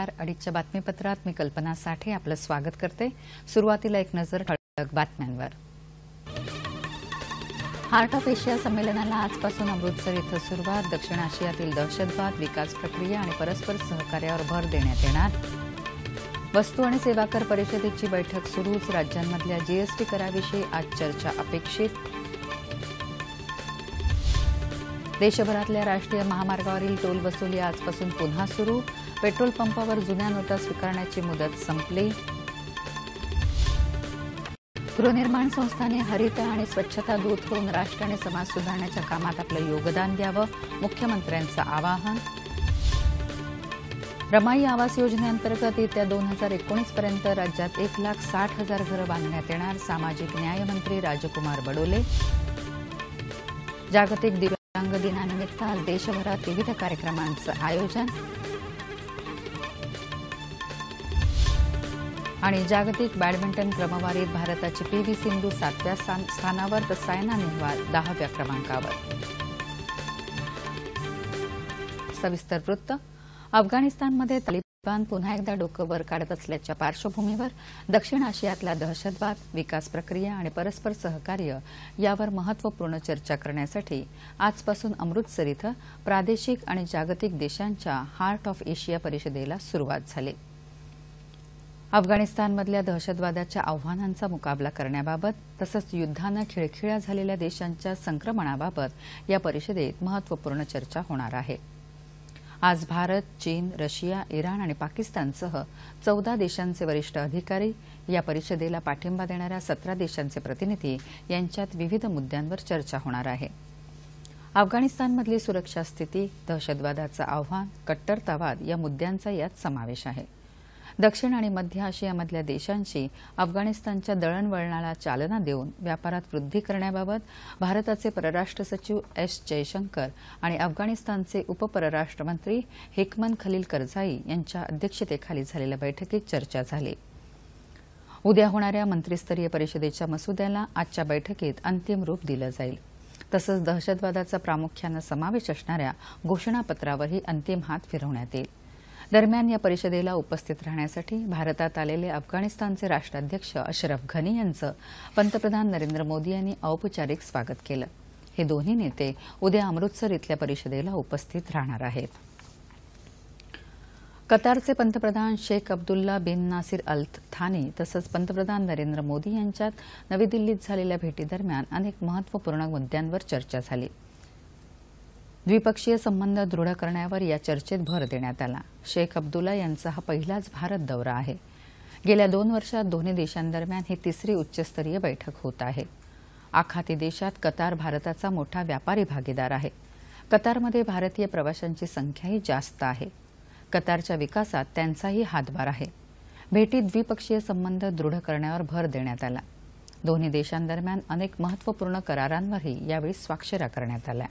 नमस्कार. अडीचच्या बातमीपत्रात मी कल्पना साठे आपलं स्वागत करते. सुरुवातीला एक नजर ठळक बातम्यांवर. हार्ट ऑफ एशिया संमेलनाला आजपासून अमृतसर इथं सुरुवात. दक्षिण आशियातील दहशतवाद, विकास प्रक्रिया आणि परस्पर सहकार्यावर भर देण्यात येणार. वस्तू आणि सेवा कर परिषदेची बैठक सुरूच. राज्यांमधल्या जीएसटी कराविषयी आज चर्चा अपेक्षित. देशभरातल्या राष्ट्रीय महामार्गावरील टोल वसुली आजपासून पुन्हा सुरू. पेट्रोल पंपावर जुन्या नोटा स्वीकारण्याची मुदत संपली. गृहनिर्माण संस्थांनी हरित आणि स्वच्छता दूत होऊन राष्ट्र आणि समाज सुधारण्याच्या कामात आपलं योगदान द्यावं, मुख्यमंत्र्यांचं आवाहन. रमाई आवास योजनेअंतर्गत येत्या 2019 पर्यंत राज्यात 1,60,000 घरं बांधण्यात येणार. सामाजिक न्याय मंत्री राजकुमार बडोले. जागतिक दिव्यांग दिनानिमित्त आज देशभरात विविध कार्यक्रमांचं आयोजन. आणि जागतिक बॅडमिंटन क्रमवारीत भारताची पीव्ही सिंधू 7व्या स्थानावर तर सायना नेहवाल 10व्या क्रमांकावर. सविस्तर वृत्त. अफगाणिस्तानमध्ये तालिबान पुन्हा एकदा डोकं वर काढत असल्याच्या पार्श्वभूमीवर दक्षिण आशियातला दहशतवाद, विकास प्रक्रिया आणि परस्पर सहकार्य यावर महत्त्वपूर्ण चर्चा करण्यासाठी आजपासून अमृतसर इथं प्रादेशिक आणि जागतिक देशांच्या हार्ट ऑफ एशिया परिषदेला सुरुवात झाली. अफगाणिस्तानमधल्या दहशतवादाच्या आव्हानांचा मुकाबला करण्याबाबत तसंच युद्धानं खिळखिळ्या झालेल्या देशांच्या संक्रमणाबाबत या परिषदेत महत्त्वपूर्ण चर्चा होणार आहे. आज भारत, चीन, रशिया, इराण आणि पाकिस्तानसह 14 देशांचे वरिष्ठ अधिकारी, या परिषदेला पाठिंबा देणाऱ्या 17 देशांचे प्रतिनिधी यांच्यात विविध मुद्द्यांवर चर्चा होणार आहे. अफगाणिस्तानमधली सुरक्षा स्थिती, दहशतवादाचं आव्हान, कट्टरतावाद या मुद्द्यांचा यात समावेश आहे. दक्षिण आणि मध्य आशियामधल्या देशांशी अफगाणिस्तानच्या दळणवळणाला चालना देऊन व्यापारात वृद्धी करण्याबाबत भारताचे परराष्ट्र सचिव एस जयशंकर आणि अफगाणिस्तानचे उपपरराष्ट्रमंत्री हिकमत खलील करझाई यांच्या अध्यक्षतेखाली झालेल्या बैठकीत चर्चा झाली. उद्या होणाऱ्या मंत्रिस्तरीय परिषदेच्या मसुद्याला आजच्या बैठकीत अंतिम रूप दिलं जाईल. तसंच दहशतवादाचा प्रामुख्यानं समावेश असणाऱ्या घोषणापत्रावरही अंतिम हात फिरवण्यात येईल. दरम्यान या परिषदेला उपस्थित राहण्यासाठी भारतात आलेले अफगाणिस्तानचे राष्ट्राध्यक्ष अशरफ घनी यांचं पंतप्रधान नरेंद्र मोदी यांनी औपचारिक स्वागत केलं. हे दोन्ही नेते उद्या अमृतसर इथल्या परिषदेला उपस्थित राहणार आहेत. कतारचे पंतप्रधान शेख अब्दुल्ला बिन नासिर अल थानी तसंच पंतप्रधान नरेंद्र मोदी यांच्यात नवी दिल्लीत झालेल्या भेटीदरम्यान अनेक महत्त्वपूर्ण मुद्द्यांवर चर्चा झाली. द्विपक्षीय संबंध दृढ करण्यावर या चर्चेत भर देण्यात आला. शेख अब्दुल्ला यांचा हा पहिलाच भारत दौरा आहे. गेल्या 2 वर्षात दोन्ही देशांदरम्यान ही तिसरी उच्चस्तरीय बैठक होत आहे. आखाती देशात कतार भारताचा मोठा व्यापारी भागीदार आहे. कतारमध्ये भारतीय प्रवाशांची संख्याही जास्त आहे. कतारच्या विकासात त्यांचाही हातभार आहे. भेटीत द्विपक्षीय संबंध दृढ करण्यावर भर देण्यात आला. दोन्ही देशांदरम्यान अनेक महत्त्वपूर्ण करारांवरही यावेळी स्वाक्षऱ्या करण्यात आल्या.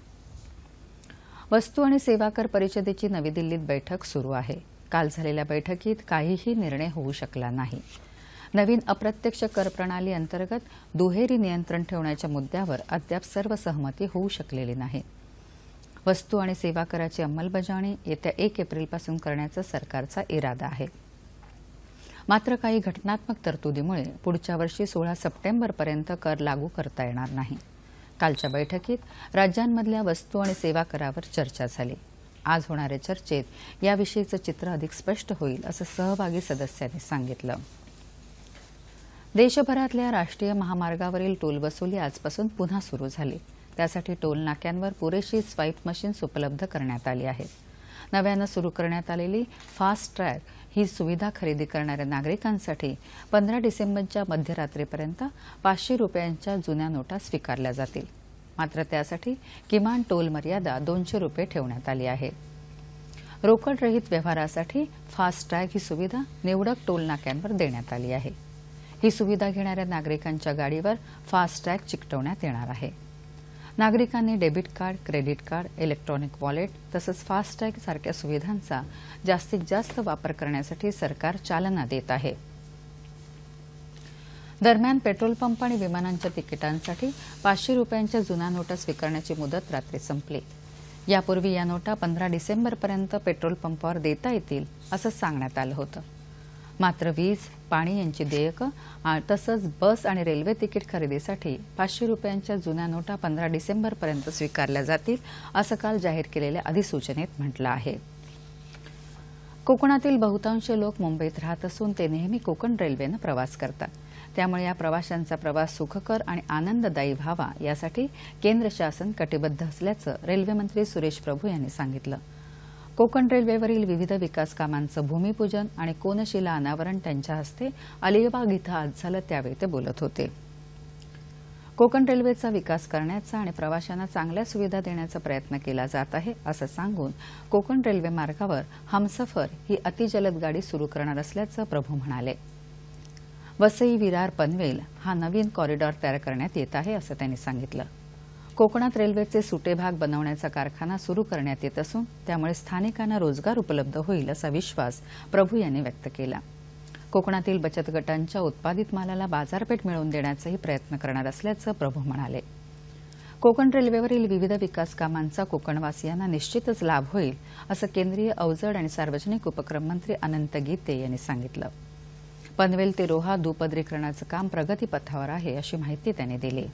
वस्तू आणि सेवा कर परिषदेची नवी दिल्लीत बैठक सुरू आहे. काल झालेल्या बैठकीत काहीही निर्णय होऊ शकला नाही. नवीन अप्रत्यक्ष कर प्रणाली अंतर्गत दुहेरी नियंत्रण ठेवण्याच्या मुद्द्यावर अद्याप सर्व सहमती होऊ शकलेली नाही. वस्तू आणि सेवा कराची अंमलबजावणी येत्या 1 एप्रिलपासून करण्याचा सरकारचा इरादा आहे. मात्र काही घटनात्मक तरतुदीमुळे पुढच्या वर्षी 16 सप्टेंबरपर्यंत कर लागू करता येणार नाही. कालच्या बैठकीत राज्यांमधल्या वस्तू आणि सेवा करावर चर्चा झाली. आज होणाऱ्या चर्चेत याविषयीचं चित्र अधिक स्पष्ट होईल असं सहभागी सदस्यांनी सांगितलं. देशभरातल्या राष्ट्रीय महामार्गावरील टोल वसुली आजपासून पुन्हा सुरू झाली. त्यासाठी टोल नाक्यांवर पुरेशी स्वाईप मशीन्स उपलब्ध करण्यात आली आहेत. नव्यानं सुरू करण्यात आलेली फास्ट ट्रॅक ही सुविधा खरेदी करणाऱ्या नागरिकांसाठी 15 डिसेंबरच्या मध्यरात्रीपर्यंत 500 रुपयांच्या जुन्या नोटा स्वीकारल्या जातील. मात्र त्यासाठी किमान टोल मर्यादा 200 रुपये ठेवण्यात आली आहे. रोकडरहित व्यवहारासाठी फास्ट ट्रॅक ही सुविधा निवडक टोल नाक्यांवर देण्यात आली आहे. ही सुविधा घेणाऱ्या नागरिकांच्या गाडीवर फास्ट ट्रॅक चिकटवण्यात येणार आहे. नागरिकांनी debit card, credit card, electronic wallet तसंच फास्टॅग सारख्या सुविधांचा जास्तीत जास्त वापर करण्यासाठी सरकार चालना देत आहे. दरम्यान पेट्रोल पंप आणि विमानांच्या तिकिटांसाठी 500 रुपयांच्या जुन्या नोटा स्वीकारण्याची मुदत रात्री संपली. यापूर्वी या नोटा 15 डिसेंबरपर्यंत पेट्रोल पंपावर देता येतील असं सांगण्यात आलं होतं. मात्र वीज, पाणी यांची देयकं तसंच बस आणि रेल्वे तिकीट खरेदीसाठी 500 रुपयांच्या जुन्या नोटा 15 डिसेंबरपर्यंत स्वीकारल्या जातील असं काल जाहीर केलेल्या अधिसूचनेत म्हटलं आहे. कोकणातील बहुतांश लोक मुंबईत राहत असून ते नेहमी कोकण रेल्वेनं प्रवास करतात. त्यामुळे या प्रवाशांचा प्रवास सुखकर आणि आनंददायी व्हावा यासाठी केंद्र शासन कटिबद्ध असल्याचं रेल्वेमंत्री सुरेश प्रभू यांनी सांगितलं. कोकण रेल्वेवरील विविध विकास कामांचं भूमिपूजन आणि कोनशिला अनावरण त्यांच्या हस्ते अलिबाग इथं आज झालं, त्यावेळी ते बोलत होते. कोकण रेल्वेचा विकास करण्याचा आणि प्रवाशांना चांगल्या सुविधा देण्याचा प्रयत्न केला जात आहे असं सांगून कोकण रेल्वे मार्गावर हमसफर ही अतिजलद गाडी सुरू करणार असल्याचं प्रभू म्हणाले. वसई, विरार, पनवेल हा नवीन कॉरिडॉर तयार करण्यात येत आहे असं त्यांनी सांगितलं. कोकणात रेल्वेचे सुटे भाग बनवण्याचा कारखाना सुरू करण्यात येत असून त्यामुळे स्थानिकांना रोजगार उपलब्ध होईल असा विश्वास प्रभू यांनी व्यक्त केला. कोकणातील बचत गटांच्या उत्पादित मालाला बाजारपेठ मिळवून देण्याचाही प्रयत्न करणार असल्याचं प्रभू म्हणाले. कोकण रेल्वेवरील विविध विकास कामांचा कोकणवासियांना निश्चितच लाभ होईल असं केंद्रीय अवजड आणि सार्वजनिक उपक्रम मंत्री अनंत गीते यांनी सांगितलं. पनवेल ते रोहा दुपदरीकरणाचं काम प्रगतीपथावर आहे अशी माहिती त्यांनी दिली.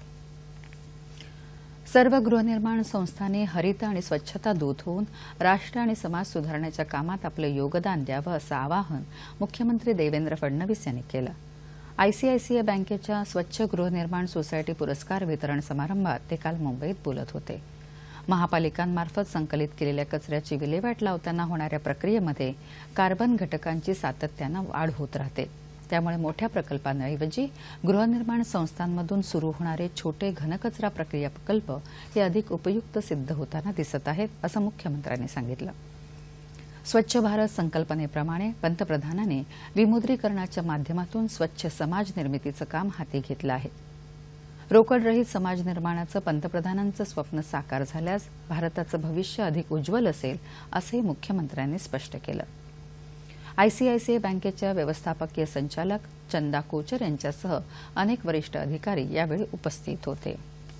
सर्व गृहनिर्माण संस्थांनी हरित आणि स्वच्छता दूत होऊन राष्ट्र आणि समाज सुधारण्याच्या कामात आपलं योगदान द्यावं असं आवाहन मुख्यमंत्री देवेंद्र फडणवीस यांनी केलं. आयसीआयसीआय बँकेच्या स्वच्छ गृहनिर्माण सोसायटी पुरस्कार वितरण समारंभात ते काल मुंबईत बोलत होते. महापालिकांमार्फत संकलित केलेल्या कचऱ्याची विल्हेवाट लावताना होणाऱ्या प्रक्रियेमध्ये कार्बन घटकांची सातत्यानं वाढ होत राहते. त्यामुळे मोठ्या प्रकल्पांऐवजी गृहनिर्माण संस्थांमधून सुरू होणारे छोटे घनकचरा प्रक्रिया प्रकल्प हे अधिक उपयुक्त सिद्ध होताना दिसत आहेत असं मुख्यमंत्र्यांनी सांगितलं. स्वच्छ भारत संकल्पनेप्रमाणे पंतप्रधानांनी विमुद्रीकरणाच्या माध्यमातून स्वच्छ समाज निर्मितीचं काम हाती घेतलं आहे. रोकडरहित समाज निर्माणाचं पंतप्रधानांचं स्वप्न साकार झाल्यास भारताचं भविष्य अधिक उज्ज्वल असेल असंही मुख्यमंत्र्यांनी स्पष्ट केलं. आयसीआयसीआय बँकेच्या व्यवस्थापकीय संचालक चंदा कोचर यांच्यासह अनेक वरिष्ठ अधिकारी यावेळी उपस्थित होते.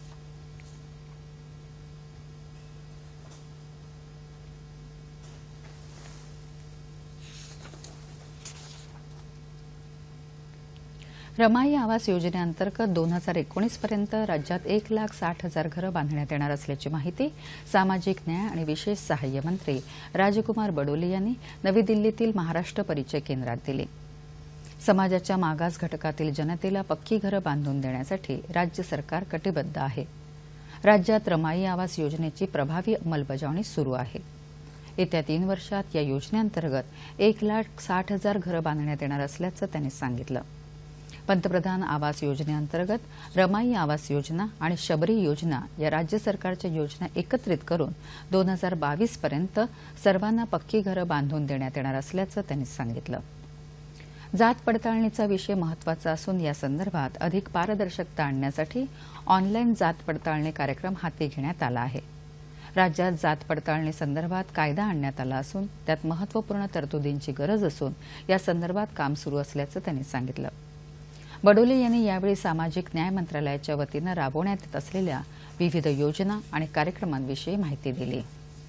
रमाई आवास योजनेअंतर्गत 2019 पर्यंत राज्यात 1,60,000 घरं बांधण्यात येणार असल्याची माहिती सामाजिक न्याय आणि विशेष सहाय्य मंत्री राजकुमार बडोले यांनी नवी दिल्लीतील महाराष्ट्र परिचय केंद्रात दिली. समाजाच्या मागास घटकातील जनतेला पक्की घरं बांधून देण्यासाठी राज्य सरकार कटिबद्ध आहे. राज्यात रमाई आवास योजनेची प्रभावी अंमलबजावणी सुरू आहे. येत्या 3 वर्षात या योजनेअंतर्गत 1,60,000 घरं बांधण्यात येणार असल्याचं त्यांनी सांगितलं. पंतप्रधान आवास योजनेअंतर्गत रमाई आवास योजना आणि शबरी योजना या राज्य सरकारच्या योजना एकत्रित करून 2022 पर्यंत सर्वांना पक्की घरं बांधून देण्यात येणार असल्याचं त्यांनी सांगितलं. जात पडताळणीचा विषय महत्त्वाचा असून या संदर्भात अधिक पारदर्शकता आणण्यासाठी ऑनलाईन जात पडताळणी कार्यक्रम हाती घेण्यात आला आहे. राज्यात जात पडताळणी संदर्भात कायदा आणण्यात आला असून त्यात महत्त्वपूर्ण तरतुदींची गरज असून या संदर्भात काम सुरू असल्याचं त्यांनी सांगितलं. बडोले यांनी यावेळी सामाजिक न्याय मंत्रालयाच्या वतीनं राबवण्यात येत असलेल्या विविध योजना आणि कार्यक्रमांविषयी माहिती दिली.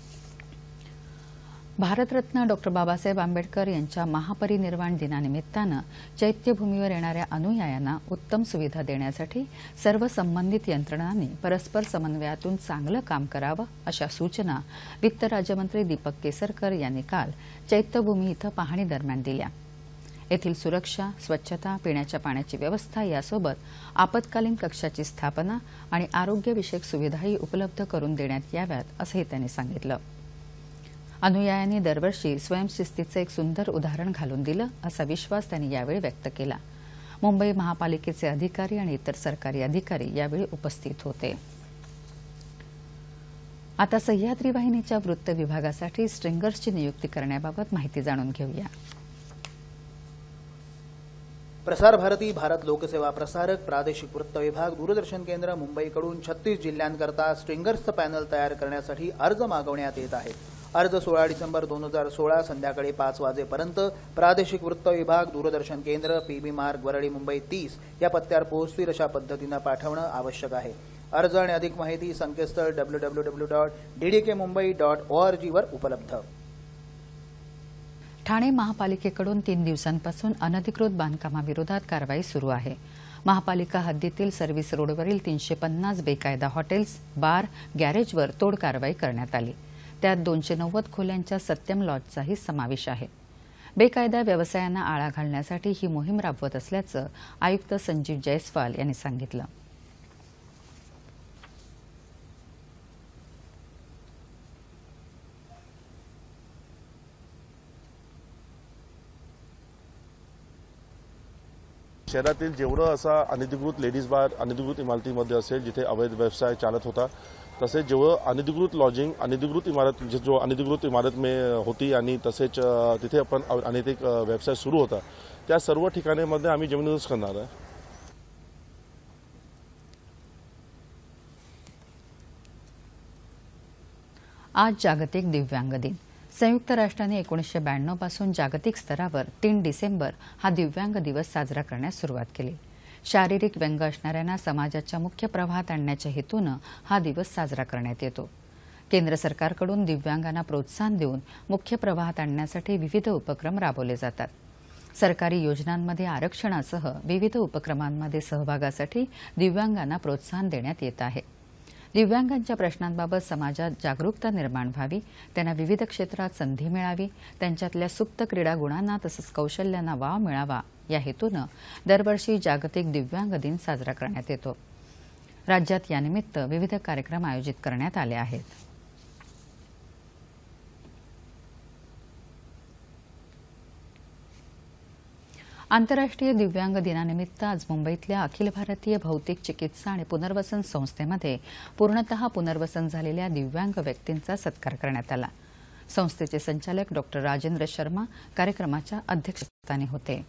भारतरत्न डॉ. बाबासाहेब आंबेडकर यांच्या महापरिनिर्वाण दिनानिमित्तानं चैत्यभूमीवर येणाऱ्या अनुयायांना उत्तम सुविधा देण्यासाठी सर्व संबंधित यंत्रणांनी परस्पर समन्वयातून चांगलं काम करावं अशा सूचना वित्त राज्यमंत्री दीपक केसरकर यांनी काल चैत्यभूमी इथं पाहणी दरम्यान दिल्या. येथील सुरक्षा, स्वच्छता, पिण्याच्या पाण्याची व्यवस्था यासोबत आपत्कालीन कक्षाची स्थापना आणि आरोग्यविषयक सुविधाही उपलब्ध करून देण्यात याव्यात असंही त्यांनी सांगितलं. अनुयायांनी दरवर्षी स्वयंशिस्तीचं एक सुंदर उदाहरण घालून दिलं असा विश्वास त्यांनी यावेळी व्यक्त केला. मुंबई महापालिकेचे अधिकारी आणि इतर सरकारी अधिकारी यावेळी उपस्थित होते. आता सह्याद्री वाहिनीच्या वृत्त विभागासाठी स्ट्रिंगर्सची नियुक्ती करण्याबाबत माहिती जाणून घेऊया. प्रसार भारती, भारत लोकसेवा प्रसारक, प्रादेशिक वृत्त विभाग, दूरदर्शन केंद्र मुंबईकडून 36 जिल्ह्यांकरता स्ट्रिंगर्सचं पॅनल तयार करण्यासाठी अर्ज मागवण्यात येत आहेत. अर्ज 16 डिसेंबर 2016 संध्याकाळी 5 वाजेपर्यंत प्रादेशिक वृत्त विभाग, दूरदर्शन केंद्र, पीबी मार्ग, वरळी, मुंबई 30 या पत्त्यावर पोहोचतील अशा पद्धतीनं पाठवणं आवश्यक आहे. अर्ज आणि अधिक माहिती संकेतस्थळ www.ddkmumbai.org वर उपलब्ध. ठाणे महापालिकेकडून 3 दिवसांपासून अनधिकृत बांधकामाविरोधात कारवाई सुरू आहे. महापालिका हद्दीतील सर्व्हिस रोडवरील 350 बेकायदा हॉटेल्स, बार, गॅरेजवर तोड कारवाई करण्यात आली. त्यात 290 खोल्यांच्या सत्यम लॉजचाही समावेश आहे. बेकायदा व्यवसायांना आळा घालण्यासाठी ही मोहीम राबवत असल्याचं आयुक्त संजीव जयस्वाल यांनी सांगितलं. शहरातील जेवढं असा अनधिकृत लेडीज बार अनधिकृत इमारतीमध्ये असेल जिथे अवैध व्यवसाय चालत होता, तसेच जेवढं अनधिकृत लॉजिंग अनधिकृत इमारत जो अनधिकृत इमारत में होती आणि तसेच तिथे आपण अनैतिक व्यवसाय सुरू होता, त्या सर्व ठिकाणांमध्ये आम्ही जमीनदोस्त करणार आहे. आज जागतिक दिव्यांग दिन. संयुक्त राष्ट्रांनी 1992 पासून जागतिक स्तरावर 3 डिसेंबर हा दिव्यांग दिवस साजरा करण्यास सुरुवात केली. शारीरिक व्यंग असणाऱ्यांना समाजाच्या मुख्य प्रवाहात आणण्याच्या हेतूनं हा दिवस साजरा करण्यात येतो. केंद्र सरकारकडून दिव्यांगांना प्रोत्साहन देऊन मुख्य प्रवाहात आणण्यासाठी विविध उपक्रम राबवले जातात. सरकारी योजनांमध्ये आरक्षणासह विविध उपक्रमांमध्ये सहभागासाठी दिव्यांगांना प्रोत्साहन देण्यात येत आहे. दिव्यांगांच्या प्रश्नांबाबत समाजात जागरूकता निर्माण व्हावी, त्यांना विविध क्षेत्रात संधी मिळावी, त्यांच्यातल्या सुप्त क्रीडा गुणांना तसंच कौशल्यांना वाव मिळावा या हेतूनं दरवर्षी जागतिक दिव्यांग दिन साजरा करण्यात येतो. राज्यात यानिमित्त विविध कार्यक्रम आयोजित करण्यात आले आहेत. आंतरराष्ट्रीय दिव्यांग दिनानिमित्त आज मुंबईतल्या अखिल भारतीय भौतिक चिकित्सा आणि पुनर्वसन संस्थेमध्ये पूर्णतः पुनर्वसन झालेल्या दिव्यांग व्यक्तींचा सत्कार करण्यात आला. संस्थेचे संचालक डॉ. राजेंद्र शर्मा कार्यक्रमाच्या अध्यक्षस्थानी होते.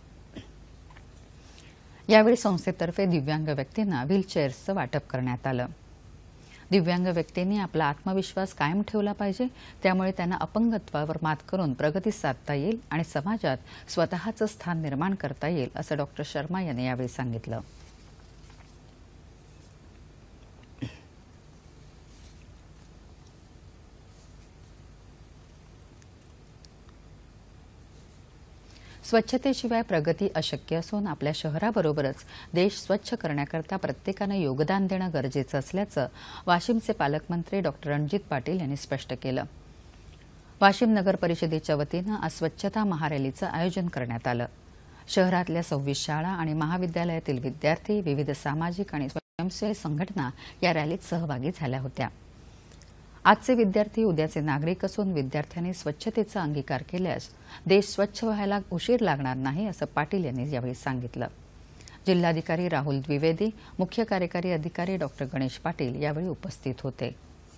यावेळी संस्थेतर्फे दिव्यांग व्यक्तींना व्हीलचेअर्सचं वाटप करण्यात आलं. दिव्यांग व्यक्तींनी आपला आत्मविश्वास कायम ठेवला पाहिजे, त्यामुळे त्यांना अपंगत्वावर मात करून प्रगती साधता येईल आणि समाजात स्वतःचं स्थान निर्माण करता येईल, असं डॉ. शर्मा यांनी यावेळी सांगितलं. स्वच्छतेशिवाय प्रगती अशक्य असून आपल्या शहराबरोबरच देश स्वच्छ करण्याकरता प्रत्येकानं योगदान देणं गरजेचं असल्याचं वाशिमचे पालकमंत्री डॉ. रणजित पाटील यांनी स्पष्ट केलं. वाशिम नगर परिषदेच्या वतीनं आज स्वच्छता महारॅलीचं आयोजन करण्यात आलं. शहरातल्या 26 शाळा आणि महाविद्यालयातील विद्यार्थी, विविध सामाजिक आणि स्वयंसेवी संघटना या रॅलीत सहभागी झाल्या होत्या. आजचे विद्यार्थी उद्याचे नागरिक असून विद्यार्थ्यांनी स्वच्छतेचा अंगीकार केल्यास देश स्वच्छ व्हायला उशीर लागणार नाही, असं पाटील यांनी यावेळी सांगितलं. जिल्हाधिकारी राहुल द्विवेदी, मुख्य कार्यकारी अधिकारी डॉ. गणेश पाटील यावेळी उपस्थित होते.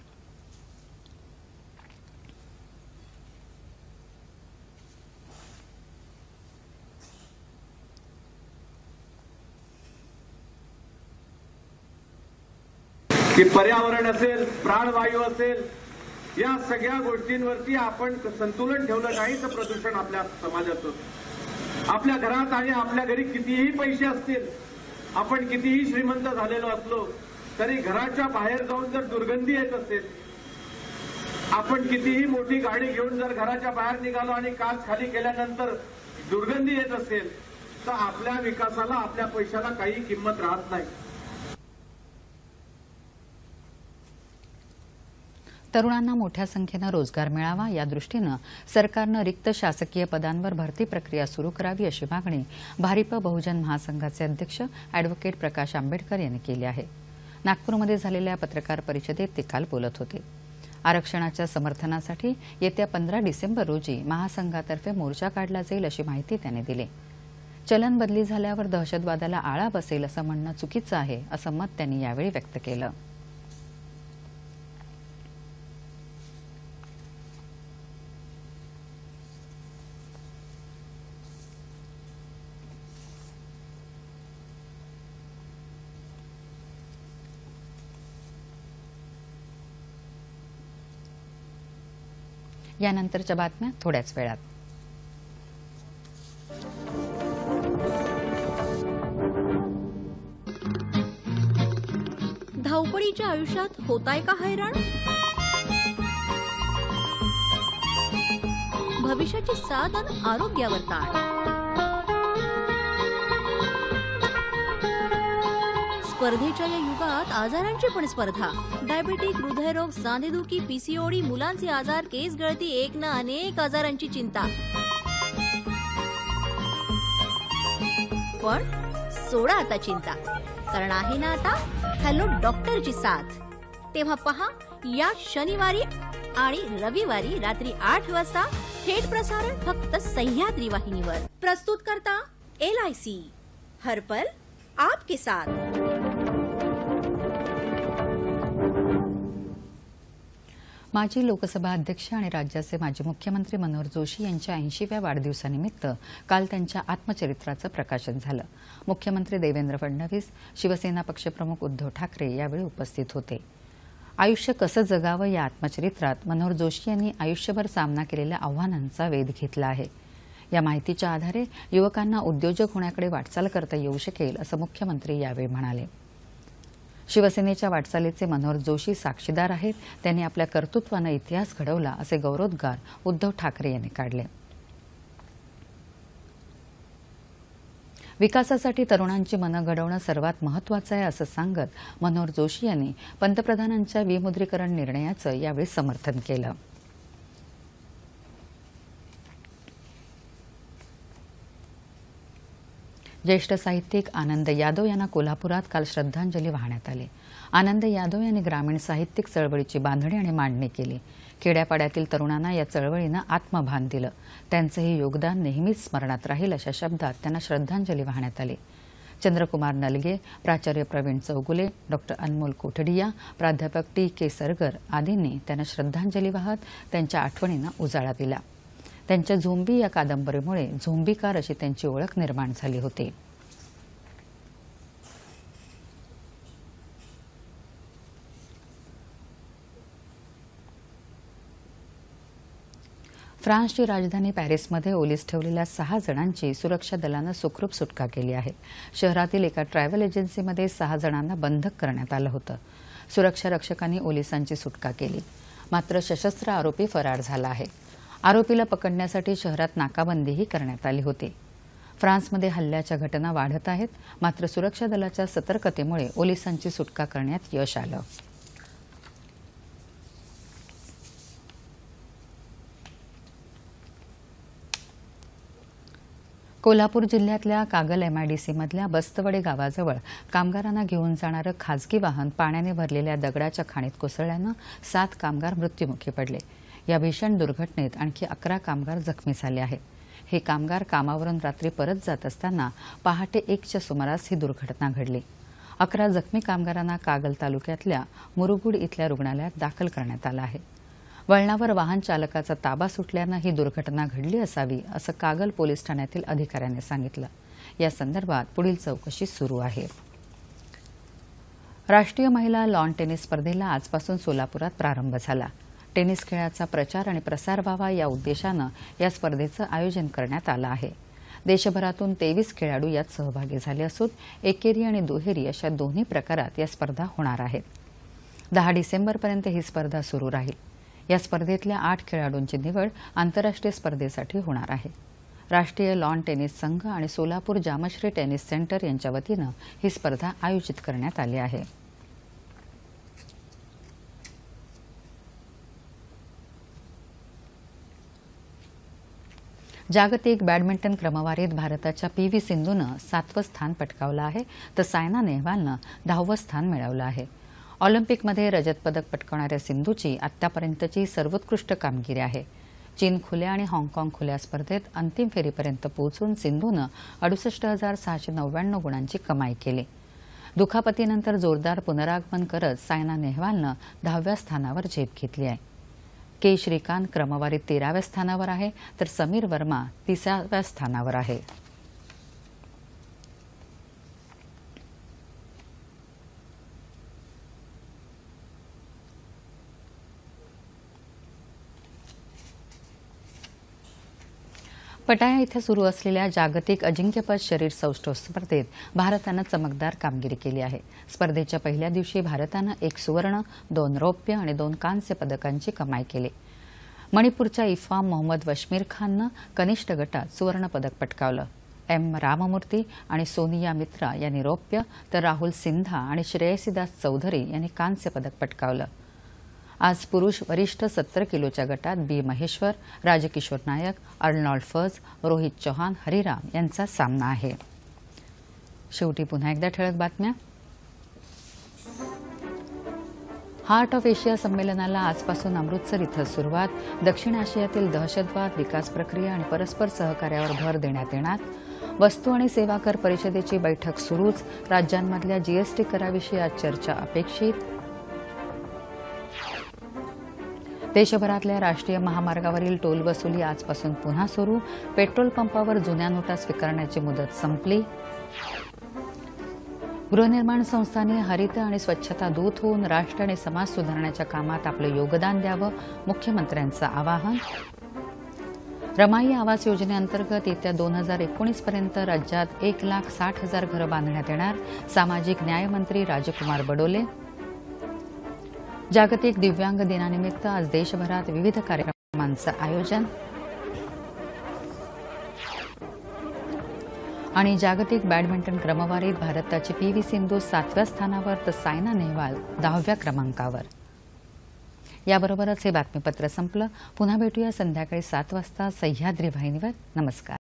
की पर्यावरण असेल, प्राणवायू असेल, या सगळ्या गोष्टींवरती आपण संतुलन ठेवलं नाही तर प्रदूषण आपल्या समाजात होतं. आपल्या घरात आणि आपल्या घरी कितीही पैसे असतील, आपण कितीही श्रीमंत झालेलो असलो तरी घराच्या बाहेर जाऊन जर दुर्गंधी येत असेल, आपण कितीही मोठी गाडी घेऊन जर घराच्या बाहेर निघालो आणि काच खाली केल्यानंतर दुर्गंधी येत असेल तर आपल्या विकासाला, आपल्या पैशाला काही किंमत राहत नाही. तरुणांना मोठ्या संख्येनं रोजगार मिळावा या दृष्टीनं सरकारनं रिक्त शासकीय पदांवर भरती प्रक्रिया सुरू करावी, अशी मागणी भारिप बहुजन महासंघाचे अध्यक्ष अॅडव्होकेट प्रकाश आंबेडकर यांनी केली आहे. नागपूरमध्ये झालेल्या पत्रकार परिषदेत ते काल बोलत होते. आरक्षणाच्या समर्थनासाठी येत्या 15 डिसेंबर रोजी महासंघातर्फे मोर्चा काढला जाईल, अशी माहिती त्यांनी दिली. चलन बदली झाल्यावर दहशतवादाला आळा बसेल असं म्हणणं चुकीचं आहे, असं मत त्यांनी यावेळी व्यक्त केलं. यानंतरच्या बातम्या थोड्याच वेळात. धावपळी धावपळीच्या आयुष्यात होताय का हैराण? भविष्याची साथ आणि आरोग्यावर ताण. स्पर्धेच्या या युगात आजारांची पण स्पर्धा. डायबेटिक, हृदयरोग, सांधेदुखी, पीसीओडी, मुलांचे आजार, केस गळती, एक ना अनेक आजारांची चिंता. पण सोडा आता चिंता, कारण आहे ना आता हॅलो डॉक्टरची साथ. तेव्हा पहा या शनिवारी आणि रविवारी रात्री 8 वाजता थेट प्रसारण फक्त सह्याद्री वाहिनीवर. प्रस्तुत करता LIC, हर पल आपके साथ. माजी लोकसभा अध्यक्ष आणि राज्याचे माजी मुख्यमंत्री मनोहर जोशी यांच्या 80व्या वाढदिवसानिमित्त काल त्यांच्या आत्मचरित्राचं प्रकाशन झालं. मुख्यमंत्री देवेंद्र फडणवीस, शिवसेना पक्षप्रमुख उद्धव ठाकरे यावेळी उपस्थित होते. आयुष्य कसं जगावं या आत्मचरित्रात मनोहर जोशी यांनी आयुष्यभर सामना केलेल्या आव्हानांचा वेध घेतला आहे. या माहितीच्या आधारे युवकांना उद्योजक होण्याकडे वाटचाल करता येऊ शकेल असं मुख्यमंत्री यावेळी म्हणाले. शिवसेनेच्या वाटचालीचे मनोहर जोशी साक्षीदार आहेत. त्यांनी आपल्या कर्तृत्वानं इतिहास घडवला असे गौरवोद्गार उद्धव ठाकरे यांनी काढले. विकासासाठी तरुणांची मनं घडवणं सर्वात महत्त्वाचं आहे असं सांगत मनोहर जोशी यांनी पंतप्रधानांच्या विमुद्रीकरण निर्णयाचं यावेळी समर्थन केलं. ज्येष्ठ साहित्यिक आनंद यादव यांना कोल्हापुरात काल श्रद्धांजली वाहण्यात आली. आनंद यादव यांनी ग्रामीण साहित्यिक चळवळीची बांधणी आणि मांडणी केली. खेड्यापाड्यातील तरुणांना या चळवळीनं आत्मभान दिलं. त्यांचं हे योगदान नेहमीच स्मरणात राहील अशा शब्दात त्यांना श्रद्धांजली वाहण्यात आली. चंद्रकुमार नलगे, प्राचार्य प्रवीण चौगुले, डॉ. अनमोल कोठडिया, प्राध्यापक TK सरगर आदींनी त्यांना श्रद्धांजली वाहत त्यांच्या आठवणींना उजाळा दिला. त्यांच्या झोंबी या कादंबरीमुळे झोंबीकार अशी त्यांची ओळख निर्माण झाली होती. फ्रान्सची राजधानी पॅरिसमध्ये ओलीस ठेवलेल्या 6 जणांची सुरक्षा दलानं सुखरूप सुटका केली आहे. शहरातील एका ट्रॅव्हल एजन्सीमध्ये 6 जणांना बंधक करण्यात आलं होतं. सुरक्षा रक्षकांनी ओलिसांची सुटका केली. मात्र सशस्त्र आरोपी फरार झाला आहे. आरोपीला पकडण्यासाठी शहरात नाकाबंदीही करण्यात आली होती. फ्रान्समध्ये हल्ल्याच्या घटना वाढत आहेत. मात्र सुरक्षा दलाच्या सतर्कतेमुळे ओलिसांची सुटका करण्यात यश आलं. कोल्हापूर जिल्ह्यातल्या कागल MIDC मधल्या बस्तवडे गावाजवळ कामगारांना घेऊन जाणारं खासगी वाहन पाण्याने भरलेल्या दगडाच्या खाणीत कोसळल्यानं 7 कामगार मृत्युमुखी पडले. या भीषण दुर्घटनेत आणखी 11 कामगार जखमी झाले आहेत. हे कामगार कामावरून रात्री परत जात असताना पहाटे 1च्या सुमारास ही दुर्घटना घडली. 11 जखमी कामगारांना कागल तालुक्यातल्या मुरुगुड इथल्या रुग्णालयात दाखल करण्यात आलं आहे. वळणावर वाहन चालकाचा ताबा सुटल्यानं ही दुर्घटना घडली असावी असं कागल पोलीस ठाण्यातील अधिकाऱ्यांनी सांगितलं. या संदर्भात पुढील चौकशी सुरू आहे. राष्ट्रीय महिला लॉन टेनिस स्पर्धेला आजपासून सोलापुरात प्रारंभ झाला. टेनिस खेळाचा प्रचार आणि प्रसार व्हावा या उद्देशानं या स्पर्धेचं आयोजन करण्यात आलं आहे. देशभरातून 23 खेळाडू यात सहभागी झाले असून एकेरी आणि दुहेरी अशा दोन्ही प्रकारात या स्पर्धा होणार आहेत. 10 डिसेंबरपर्यंत ही स्पर्धा सुरू राहील. या स्पर्धेतल्या 8 खेळाडूंची निवड आंतरराष्ट्रीय स्पर्धेसाठी होणार आहे. राष्ट्रीय लॉन टेनिस संघ आणि सोलापूर जामश्री टेनिस सेंटर यांच्या वतीनं ही स्पर्धा आयोजित करण्यात आली आहे. जागतिक बॅडमिंटन क्रमवारीत भारताच्या PV सिंधूनं 7वं स्थान पटकावलं आहे, तर सायना नेहवालनं 10वं स्थान मिळवलं आहे. ऑलिम्पिकमध्ये रजत पदक पटकावणाऱ्या सिंधूची आतापर्यंतची सर्वोत्कृष्ट कामगिरी आहे. चीन खुल्या आणि हाँगकाँग खुल्या स्पर्धेत अंतिम फेरीपर्यंत पोहोचून सिंधूनं 68,699 गुणांची कमाई केली. दुखापतीनंतर जोरदार पुनरागमन करत सायना नेहवालनं 10व्या स्थानावर झेप घेतली आहे. के श्रीकांत क्रमवारीत 13व्या स्थानावर आहे, तर समीर वर्मा 30व्या स्थानावर आहे. पटाया इथे सुरू असलेल्या जागतिक अजिंक्यपद शरीर सौष्ठव स्पर्धेत भारतानं चमकदार कामगिरी केली आहे. स्पर्धेच्या पहिल्या दिवशी भारतानं 1 सुवर्ण, 2 रौप्य आणि 2 कांस्य पदकांची कमाई केली. मणिपूरच्या इफाम मोहम्मद वशमीर खाननं कनिष्ठ गटात सुवर्ण पदक पटकावलं. एम राममूर्ती आणि सोनिया मित्रा यांनी रौप्य तर राहुल सिंधा आणि श्रेयसीदास चौधरी यांनी कांस्य पदक पटकावलं. आज पुरुष वरिष्ठ 70 किलोच्या गटात बी महेश्वर, राजकिशोर नायक, अर्नॉल्ड फज, रोहित चौहान, हरिराम यांचा सामना आहे. शेवटी पुन्हा एकदा ठळक बातम्या. हार्ट ऑफ एशिया संमेलनाला आजपासून अमृतसर इथं सुरुवात. दक्षिण आशियातील दहशतवाद, विकास प्रक्रिया आणि परस्पर सहकार्यावर भर देण्यात येणार. वस्तू आणि सेवा कर परिषदेची बैठक सुरूच. राज्यांमधल्या जीएसटी कराविषयी आज चर्चा अपेक्षित. देशभरातल्या राष्ट्रीय महामार्गावरील टोल वसुली आजपासून पुन्हा सुरू. पेट्रोल पंपावर जुन्या नोटा स्वीकारण्याची मुदत संपली. गृहनिर्माण संस्थांनी हरित आणि स्वच्छता दूत होऊन राष्ट्र आणि समाज सुधारण्याच्या कामात आपलं योगदान द्यावं, मुख्यमंत्र्यांचं आवाहन. रमाई आवास योजनेअंतर्गत येत्या 2019 पर्यंत राज्यात 1,60,000 घरं बांधण्यात येणार. सामाजिक न्याय मंत्री राजकुमार बडोले. जागतिक दिव्यांग दिनानिमित्त आज देशभरात विविध कार्यक्रमांचं आयोजन. आणि जागतिक बॅडमिंटन क्रमवारीत भारताची पी.व्ही. सिंधू 7व्या स्थानावर तर सायना नेहवाल 10व्या क्रमांकावर. याबरोबरच हे बातमीपत्र संपलं. पुन्हा भेटूया संध्याकाळी 7 वाजता सह्याद्री वाहिनीवर. नमस्कार.